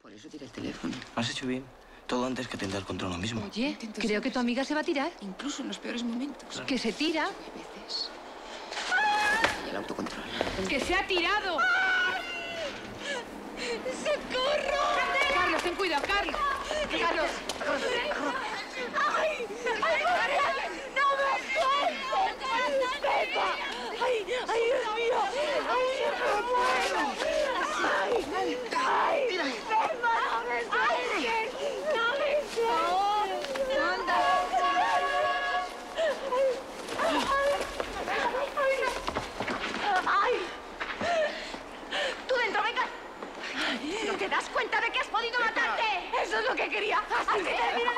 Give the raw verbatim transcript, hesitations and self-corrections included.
Por eso tiré el teléfono. Has hecho bien. Todo antes que atentar contra uno mismo. Oye, Intento creo que tu amiga se va a tirar. Incluso en los peores momentos. Claro. Que se tira. Hay veces... Y el autocontrol. ¡Que se ha tirado! ¡Socorro! Carlos, ten cuidado, Carlos. Carlos. ¡Ay! ¡Ay, no me sueltes! ¡Pepa! ¡Ay, ay, Dios mío! ¡Ay, no puedo! ¡Ay, ay! ¡Pepa, no me sueltes! ¡No me sueltes! ¡Anda! ¡Ay! ¡Tú dentro, venga! ¿No te das cuenta de que has podido matarte? ¡Eso es lo que quería! ¡Así se termina